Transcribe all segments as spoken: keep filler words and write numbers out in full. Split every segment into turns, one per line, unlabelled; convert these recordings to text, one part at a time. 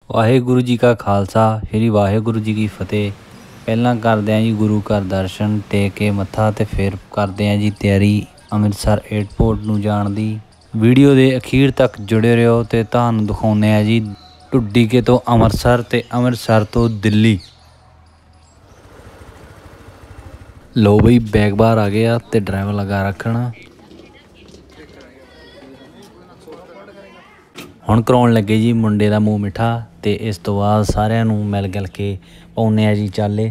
वाहेगुरु जी का खालसा श्री वाहेगुरु जी की फतेह। पहलां करदे आं जी गुरु घर दर्शन टेक के मत्था ते फिर करदे आं जी तैयारी अमृतसर एयरपोर्ट नूं जाण दी। वीडियो दे अखीर तक जुड़े रहो ते तुहानूं दिखाउने आ जी ढुड्डीके तो अमृतसर ते अमृतसर तो दिल्ली। लो बई बैग बाहर आ गया ते ड्राइवर लगा रखना। हुण कराउण लगे जी मुंडे दा मूँह मिठा ते इस तो बाद सारिਆਂ ਨੂੰ मिल गिल के पाउने आ जी चाले।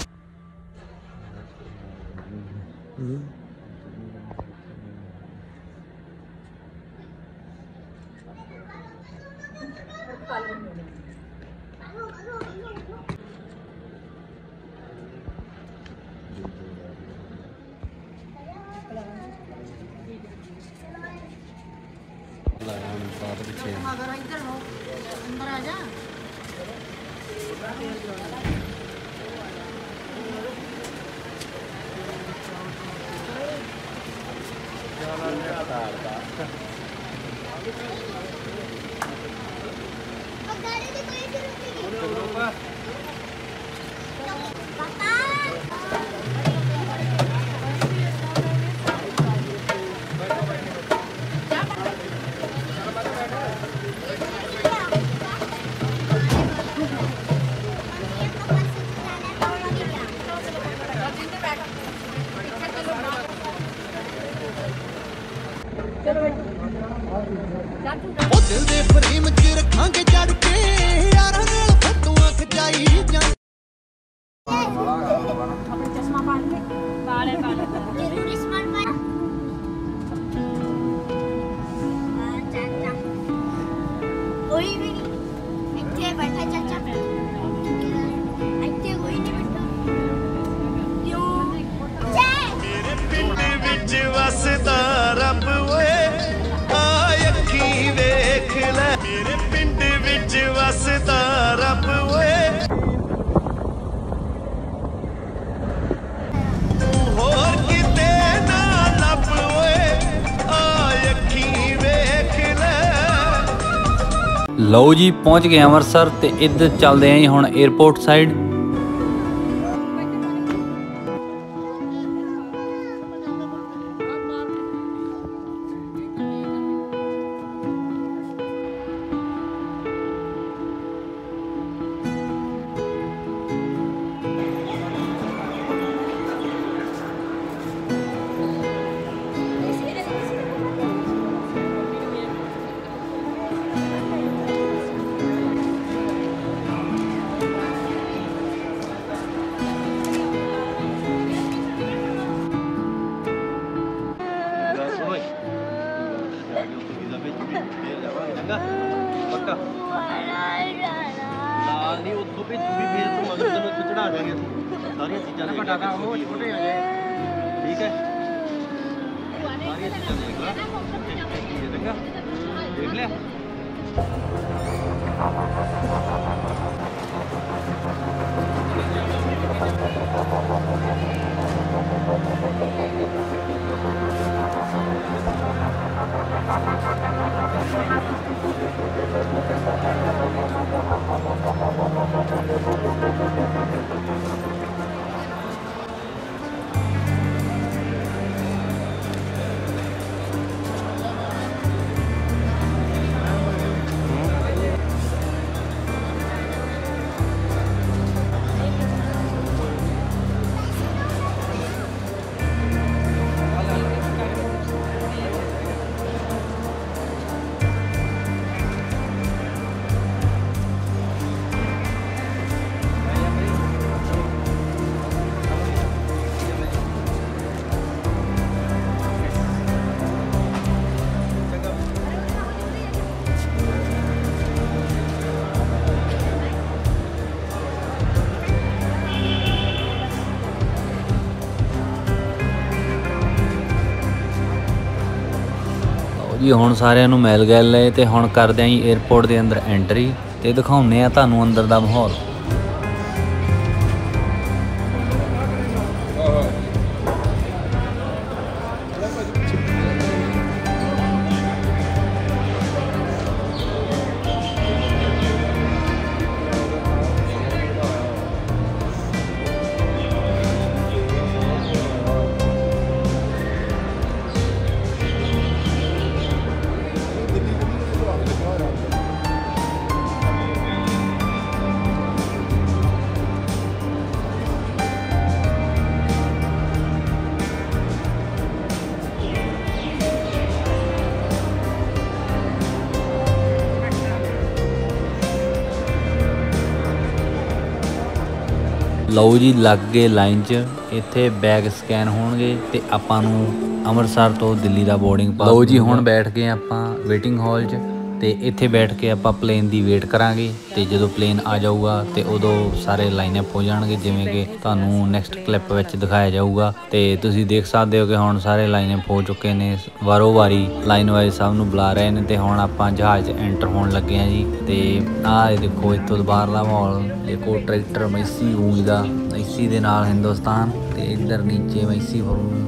ਉਹ ਦਿਲ ਦੇ ਫਰੇਮ 'ਚ ਰੱਖਾਂਗੇ ਚੜ ਕੇ ਯਾਰਾਂ ਨਾਲ ਫੋਟੋਆਂ ਖਿਚਾਈ ਜਾਂ ਚਸ਼ਮਾ ਪਾ ਲੈ ਵਾਲੇ ਵਾਲੇ ਜ਼ਰੂਰੀ ਸਮਾਨ ਪਾ ਹਾਂ ਚਾਚਾ ਕੋਈ ਵੀ ਨਹੀਂ ਇੱਥੇ ਬੈਠਾ ਚਾਚਾ ਇੱਥੇ ਕੋਈ ਨਹੀਂ ਬੈਠਾ ਕਿਉਂ ਮੇਰੇ ਪਿੰਡ ਵਿੱਚ ਵਸਦਾ ਰੱਬ ਓਏ ਵੇਖ ਲੈ ਮੇਰੇ ਪਿੰਡ ਵਿੱਚ ਵਸਦਾ ਰੱਬ ਓਏ ਹੋਰ ਕਿਤੇ ਨਾ ਲੱਭ ਓਏ ਆ ਅੱਖੀਂ ਵੇਖ ਲੈ।
लो जी पहुँच गए अमृतसर ते इधर चलते हैं हुण एयरपोर्ट साइड।
पक्का लाल नहीं उतो भी भी फिर तो मगर तैਨੂੰ ਇੱਥੇ ਚੜਾ ਜਾਗੇ ਸਾਰੀਆਂ ਚੀਜ਼ਾਂ ਲੈ ਕੇ ਉਹ ਛੋਟੇ ਆ ਜਾਏ ਠੀਕ ਹੈ ਸਾਰੀਆਂ ਚੀਜ਼ਾਂ ਦੇਖ ਲੈ ਚੰਗਾ ਦੇਖ ਲਿਆ। जी हुण सारिਆਂ ਨੂੰ मिल गए ले ते हुण करदे ਆਂ एयरपोर्ट के अंदर एंट्री ते दिखाउने आ तुहानूं अंदर दा माहौल।
ਲਓ ਜੀ ਲੱਗ ਗਏ ਲਾਈਨ 'ਚ। ਇੱਥੇ ਬੈਗ ਸਕੈਨ ਹੋਣਗੇ ਤੇ ਆਪਾਂ ਨੂੰ ਅੰਮ੍ਰਿਤਸਰ ਤੋਂ ਦਿੱਲੀ ਦਾ ਬੋਰਡਿੰਗ ਪਾਸ। ਲਓ ਜੀ ਹੁਣ ਬੈਠ ਗਏ ਆਪਾਂ ਵੇਟਿੰਗ ਹਾਲ 'ਚ ਤੇ ਇੱਥੇ ਬੈਠ ਕੇ ਆਪਾਂ ਪਲੇਨ ਦੀ ਵੇਟ ਕਰਾਂਗੇ ਤੇ ਜਦੋਂ ਪਲੇਨ ਆ ਜਾਊਗਾ ਤੇ ਉਦੋਂ ਸਾਰੇ ਲਾਈਨਅਪ ਹੋ ਜਾਣਗੇ, ਜਿਵੇਂ ਕਿ ਤੁਹਾਨੂੰ ਨੈਕਸਟ ਕਲਿੱਪ ਵਿੱਚ ਦਿਖਾਇਆ ਜਾਊਗਾ। ਤੇ ਤੁਸੀਂ ਦੇਖ ਸਕਦੇ ਹੋ ਕਿ ਹੁਣ ਸਾਰੇ ਲਾਈਨਅਪ ਹੋ ਚੁੱਕੇ ਨੇ, ਵਾਰੋ ਵਾਰੀ ਲਾਈਨ ਵਾਈਜ਼ ਸਭ ਨੂੰ ਬੁਲਾ ਰਹੇ ਨੇ ਤੇ ਹੁਣ ਆਪਾਂ ਜਹਾਜ਼ 'ਚ ਐਂਟਰ ਹੋਣ ਲੱਗੇ ਹਾਂ ਜੀ। ਤੇ ਆਹ ਦੇਖੋ ਇੱਥੋਂ ਬਾਹਰਲਾ ਮਾਹੌਲ ਦੇਖੋ, ਟਰੈਕਟਰ ਮੈਸੀ ਗੂੰਜਦਾ, ਮੈਸੀ ਦੇ ਨਾਲ ਹਿੰਦੁਸਤਾਨ ਤੇ ਇੱਧਰ ਨੀਚੇ ਮੈਸੀ ਫਰੂ।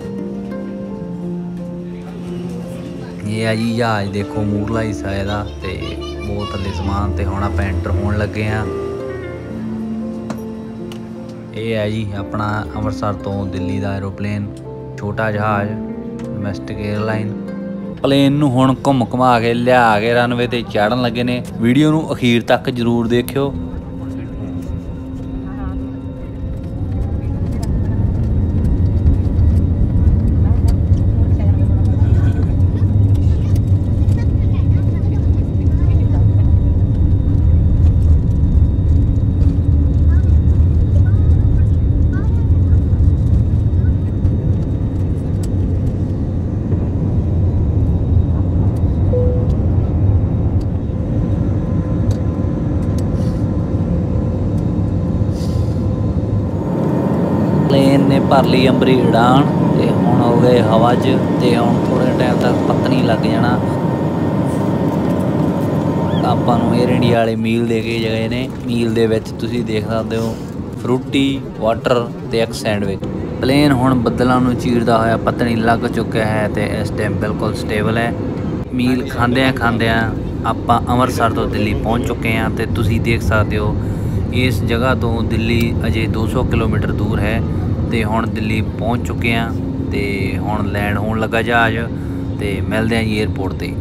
ਇਹ ਹੈ ਜੀ ਜਹਾਜ਼ ਦੇਖੋ ਮੂਰਲਾ ਹਿੱਸਾ ਇਹਦਾ ਤੇ ਬਹੁਤ ਥੱਲੇ ਸਮਾਨ। ਤੇ ਹੁਣ ਆਪਾਂ ਐਂਟਰ ਹੋਣ ਲੱਗੇ ਹਾਂ। ਇਹ ਹੈ ਜੀ ਆਪਣਾ ਅੰਮ੍ਰਿਤਸਰ ਤੋਂ ਦਿੱਲੀ ਦਾ ਐਰੋਪਲੇਨ, ਛੋਟਾ ਜਹਾਜ਼ ਡੋਮੈਸਟਿਕ ਏਅਰਲਾਈਨ। ਪਲੇਨ ਨੂੰ ਹੁਣ ਘੁੰਮ ਘੁਮਾ ਕੇ ਲਿਆ ਕੇ ਰਨਵੇ ਤੇ ਚਾੜਨ ਲੱਗੇ ਨੇ। ਵੀਡੀਓ ਨੂੰ ਅਖੀਰ ਤੱਕ ਜ਼ਰੂਰ ਦੇਖਿਓ। ਪਲੇਨ ਨੇ ਭਰ ਲਈ ਅੰਬਰੀ ਉਡਾਨ ਤੇ ਹੁਣ ਹੋ ਗਏ ਹਵਾ 'ਚ ਤੇ ਹੁਣ ਥੋੜ੍ਹੇ ਟਾਈਮ ਤੱਕ ਪਤਨੀ ਲੱਗ ਜਾਣਾ। ਆਪਾਂ ਨੂੰ ਏਅਰ ਇੰਡੀਆ ਵਾਲੇ ਮੀਲ ਦੇ ਕੇ ਗਏ ਨੇ। ਮੀਲ ਦੇ ਵਿੱਚ ਤੁਸੀਂ ਦੇਖ ਸਕਦੇ ਹੋ ਫਰੂਟੀ, ਵਾਟਰ ਤੇ ਇੱਕ ਸੈਂਡਵਿਚ। ਪਲੇਨ ਹੁਣ ਬੱਦਲਾਂ ਨੂੰ ਚੀਰਦਾ ਹੋਇਆ ਪਤਨੀ ਲੱਗ ਚੁੱਕਿਆ ਹੈ ਤੇ ਇਸ ਟਾਈਮ ਬਿਲਕੁਲ ਸਟੇਬਲ ਹੈ। ਮੀਲ ਖਾਂਦਿਆਂ ਖਾਂਦਿਆਂ ਆਪਾਂ ਅੰਮ੍ਰਿਤਸਰ ਤੋਂ ਦਿੱਲੀ ਪਹੁੰਚ ਚੁੱਕੇ ਹਾਂ ਤੇ ਤੁਸੀਂ ਦੇਖ ਸਕਦੇ ਹੋ ਇਸ ਜਗ੍ਹਾ ਤੋਂ ਦਿੱਲੀ ਅਜੇ ਦੋ ਸੌ ਕਿਲੋਮੀਟਰ ਦੂਰ ਹੈ। ਤੇ ਹੁਣ ਦਿੱਲੀ ਪਹੁੰਚ ਚੁੱਕੇ ਹਾਂ ਤੇ ਹੁਣ ਲੈਂਡ ਹੋਣ ਲੱਗਾ ਜਹਾਜ਼ ਤੇ ਮਿਲਦੇ ਹਾਂ ਜੀ ਏਅਰਪੋਰਟ 'ਤੇ।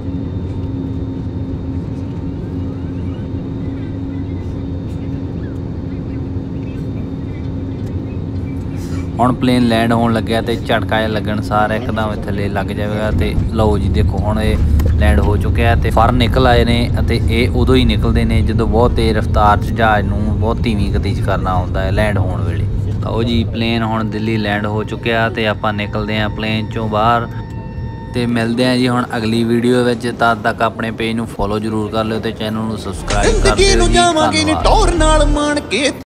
ਹੁਣ ਪਲੇਨ ਲੈਂਡ ਹੋਣ ਲੱਗਿਆ ਤੇ ਝਟਕਾ ਜਿਹਾ ਲੱਗਣ ਸਾਰ ਇੱਕਦਮ ਥੱਲੇ ਲੱਗ ਜਾਵੇਗਾ। ਤੇ ਲਓ ਜੀ ਦੇਖੋ ਹੁਣ ਇਹ ਲੈਂਡ ਹੋ ਚੁੱਕਿਆ ਤੇ ਫਰ ਨਿਕਲ ਆਏ ਨੇ ਅਤੇ ਇਹ ਉਦੋਂ ਹੀ ਨਿਕਲਦੇ ਨੇ ਜਦੋਂ ਬਹੁਤ ਤੇਜ਼ ਰਫ਼ਤਾਰ 'ਚ ਜਹਾਜ਼ ਨੂੰ ਬਹੁਤ ਧੀਮੀ ਗਤੀ 'ਚ ਕਰਨਾ ਹੁੰਦਾ ਹੈ ਲੈਂਡ ਹੋਣ ਵੇਲੇ। ਲਓ ਜੀ ਪਲੇਨ ਹੁਣ ਦਿੱਲੀ ਲੈਂਡ ਹੋ ਚੁੱਕਿਆ ਤੇ ਆਪਾਂ ਨਿਕਲਦੇ ਹਾਂ ਪਲੇਨ 'ਚੋਂ ਬਾਹਰ ਤੇ ਮਿਲਦੇ ਹਾਂ ਜੀ ਹੁਣ ਅਗਲੀ ਵੀਡੀਓ ਵਿੱਚ। ਤਦ ਤੱਕ ਆਪਣੇ ਪੇਜ ਨੂੰ ਫੋਲੋ ਜ਼ਰੂਰ ਕਰ ਲਿਓ ਤੇ ਚੈਨਲ ਨੂੰ ਸਬਸਕ੍ਰਾਈਬ ਕਰ ਦਿਓ ਜੀ। ਧੰਨਵਾਦ।